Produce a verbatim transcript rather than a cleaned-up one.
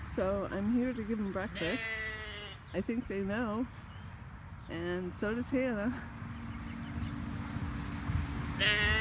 So I'm here to give them breakfast. I think they know, and so does Hannah.